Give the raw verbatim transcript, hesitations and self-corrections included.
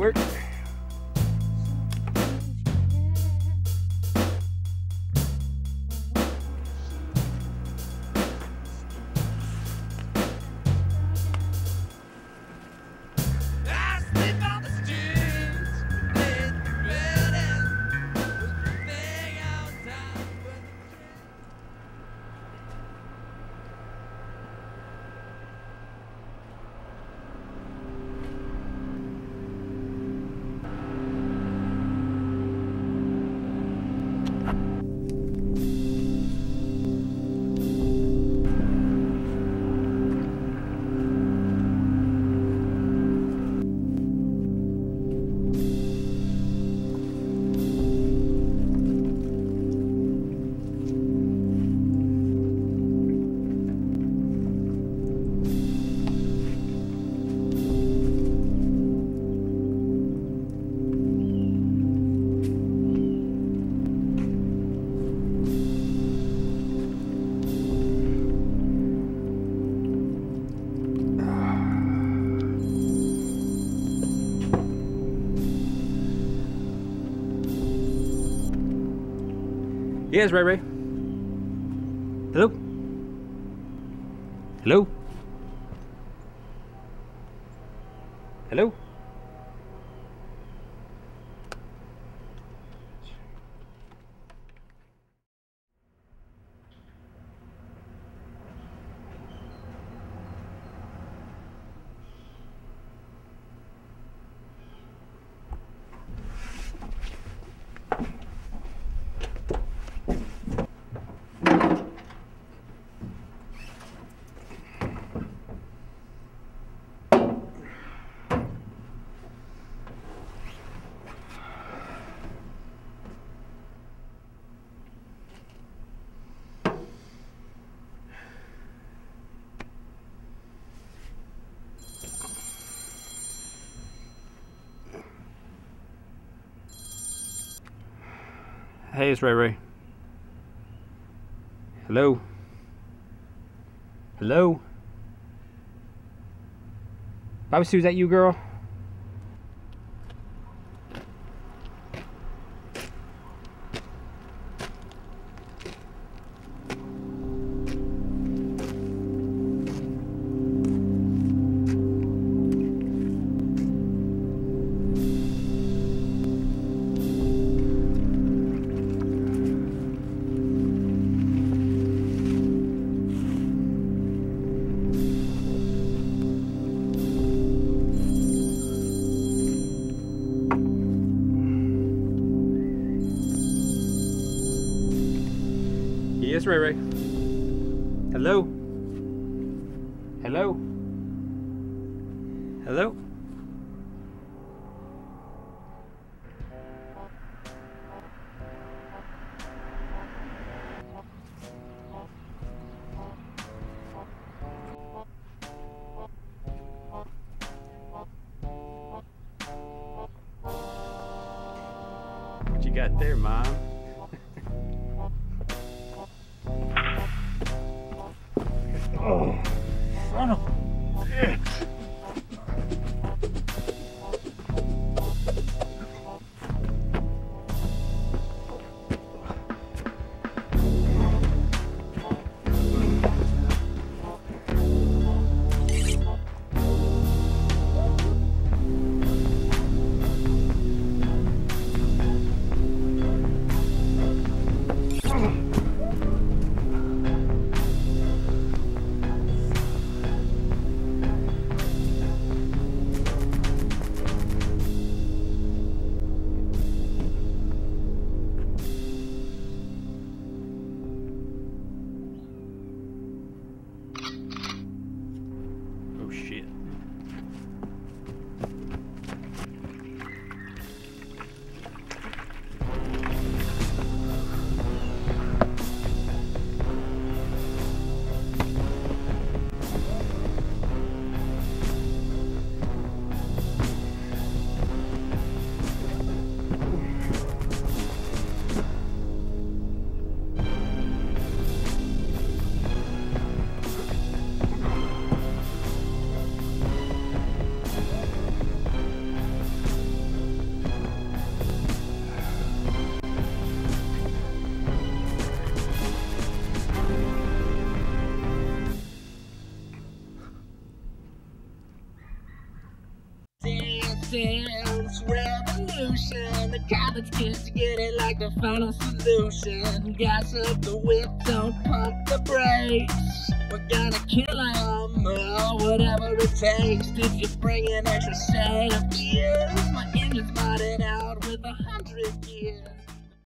work. Yes, Ray Ray. Hello? Hello? Hello? Hey, it's Ray Ray. Hello? Hello? Bobby Sue, is that you, girl? Yes, Ray Ray. Hello? Hello? Hello? What you got there, Mom? Oh, son of a bitch. nuisance revolution. The common kids get it like the final solution. Gas up the whip, don't pump the brakes. We're gonna kill them, oh, whatever it takes. If you bring an extra set of gears, my engine's modded out with a hundred gears.